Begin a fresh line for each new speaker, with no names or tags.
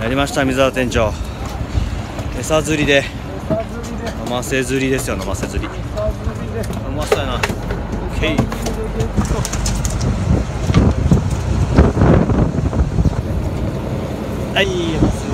やりました。水原店長、餌釣りで、飲ませ釣りですよ。飲ませ釣り、うまそうやな。オッケー。はい、